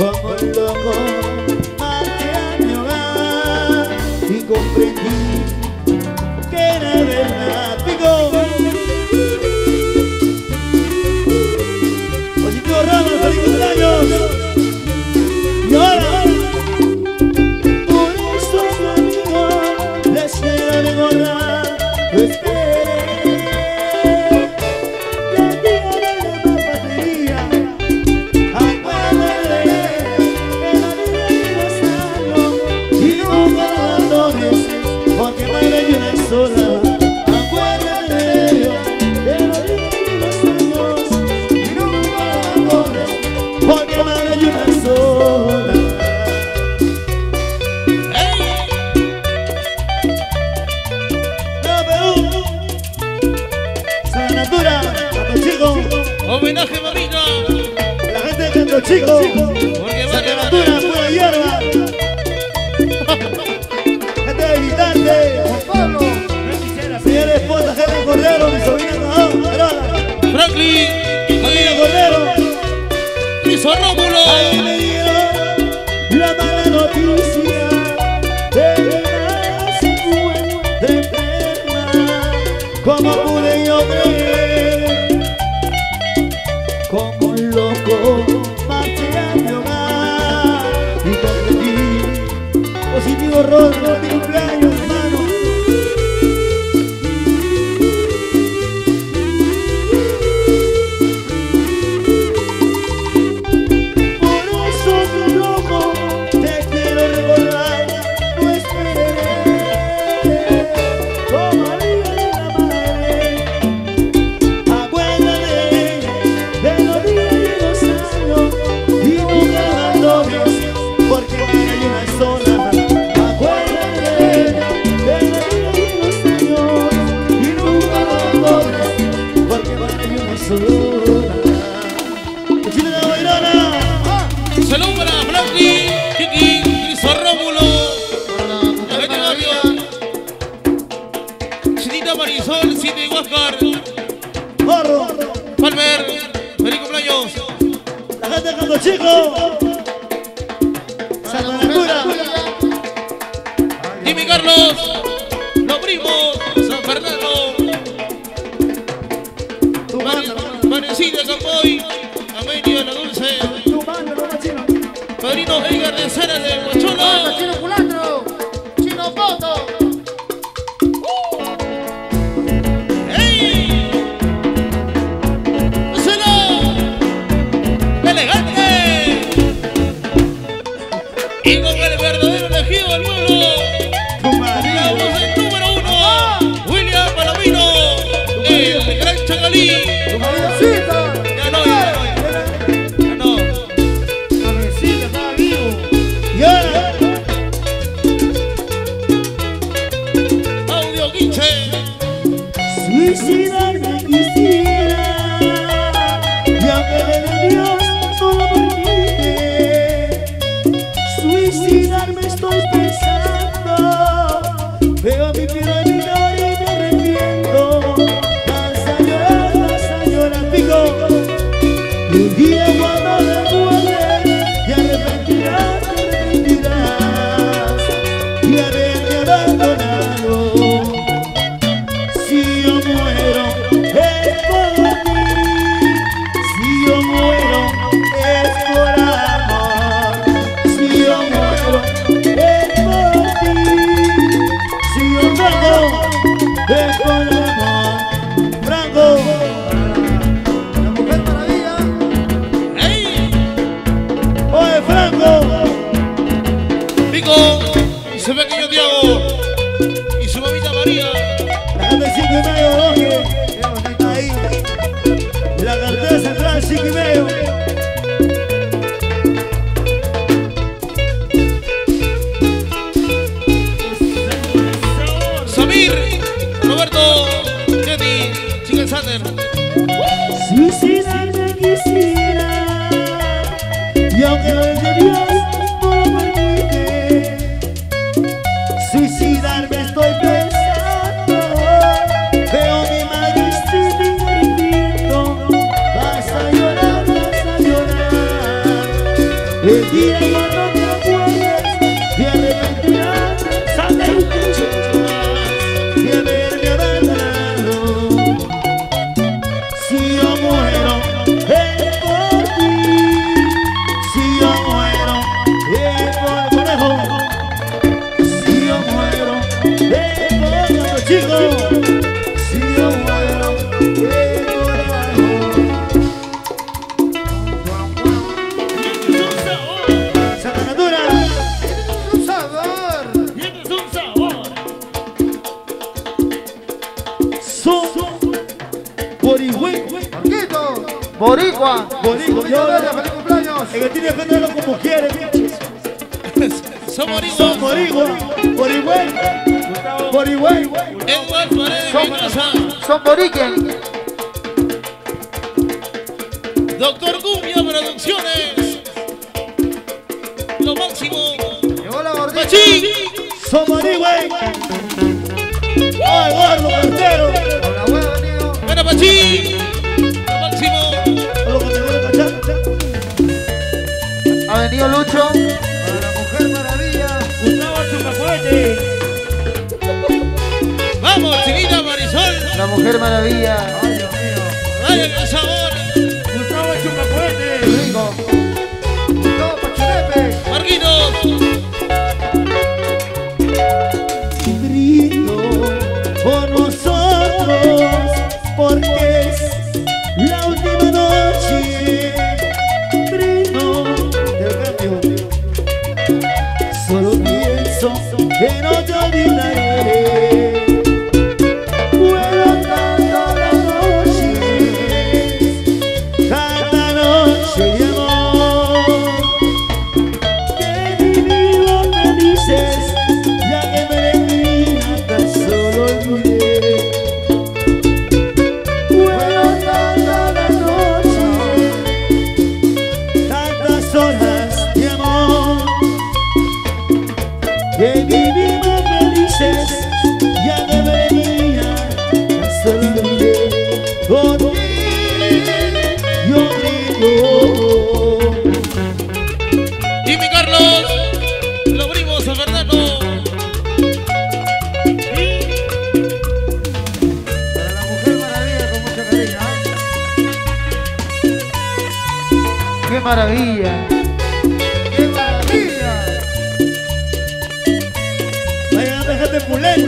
como un loco marché a mi hogar y comprendí que era verdad. Pico. Positivo Ramos, feliz cumpleaños. Y ahora, por eso amigo, les quiero recordar, lo esperé. La tía de la papatería, acuérdate que la vida de los años y no me abandones, porque madre hay una sola. Acuérdate de la vida de los años y no me abandones, porque madre hay una sola. Homenaje mamita. La gente de Canto Chico, Sacanatura, pura hierba. Gente de Vitarte, Juan Pablo, señora esposa, gente de Cordero, mi sobrina Carola, Franklin, familia Cordero. Criso Rómulo. Ahí me dieron la mala noticia de que nada se encuentra enferma. ¿Cómo pude yo creer? Como un loco marché a mi hogar y comprendí. Positivo Rolo, mi cumpleaños, hermano. Por eso mi loco te quiero recordar, no esperé como amiga de la madre. Acuérdate de los días y los años y nunca abandones, porque hay una sola. Acuérdate de los días y los años y nunca abandones, porque hay una sola. ¡Chile de Bailona! Salud para Franklin, Kiki, Criso Rómulo. La gente de Barrio. Chinita Marisol, Cine Huáscar. ¡Morro! Palmer, feliz cumpleaños. La gente de Canto Chico, Sacanatura, Jimmy Carlos, Los Primos, San Fernando. tu mano, Vanecilla Campoy, Amelia La Dulce. tu mano, no chino. Padrino Edgar de Sara de Huachola. Chino Culantro, Chino Poto. ¡Ey! ¡Hacelo! ¡Elegante! Y con el verdadero elegido del pueblo, Tu la marido, voz del número 1, William Palomino, el gran Chacalí. tu maridocito. Ya no. Cabecita, estaba vivo. Y ahora, Audio Quinche. suicidarme quisiera, y aunque de Dios no lo permite, suicidarme estoy pensando. Veo mi piedra en mi cara y me arrepiento. Vas a llorar, pico. Y un día cuando te mueres, te arrepentirás, de haberte abandonado. Si yo muero es por ti, si yo muero es por amor, si yo muero es por ti, si yo muero es por amor. Franco, la Mujer Maravilla. ¡Ey! Oye Franco, Pico y su pequeño Tiago y su mamita María. la gente 5 y medio, Roque, ahí, la cartera central 5 y medio. Samir, Roberto, Jenny, Chicken Sander. Suicidarme quisiera, y aunque desde Dios no lo permite, suicidarme estoy pensando. Veo mi madre y me arrepiento. Vas a llorar, El día cuando te acuerdes te arrepentirás, sale un techo de haberme abandonado. Si yo muero es por ti, si yo muero es por el conejo, si yo muero es por los chicos, si yo muero es por el amor. Sacanatura, Un sabor. Tienes un sabor. son Borigüey, Marquito. Boricua. Boricua, Feliz cumpleaños. el que tiene que tenerlo como quiere, pinches. Somos Son Boricua. Borigüey, Borigüey, Edward Paredes Mendoza. Son Boriquen. Doctor Cumbia Producciones. Lo máximo. Llegó la gordita. Machín. son Borigüey. Ay, gordo, cartero. Con la hueva venido. Buena Machín. Lo máximo. Lo que te voy a cachar. Ha venido Lucho. Para la Mujer Maravilla. Gustavo Chupacuete. Vamos, chiquita Marisol. La Mujer Maravilla. Ay, Dios mío. Vaya qué sabor. Gustavo Chupacuete. Rico. Gustavo Pachulepe. Marquitos. Brindo por nosotros porque es la última noche. Brindo del cambio. Solo pienso que no te olvidaré. Fueron tantas las noches, cada noche de amor, que vivimos felices, ya que me venía tan solo olvidé. Fueron tantas las noches, tantas horas de amor, que vivimos felices, ya que me venía tan solo olvidé. Por ti yo brindo. Jimmy Carlos. Lo abrimos a Fernando. Para la Mujer Maravilla con mucha cariño. ¡Qué maravilla! ¡Qué maravilla! Vayan a dejar de pulento.